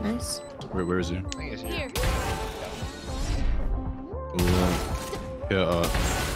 Nice. Where is he? I think it's here. Yeah.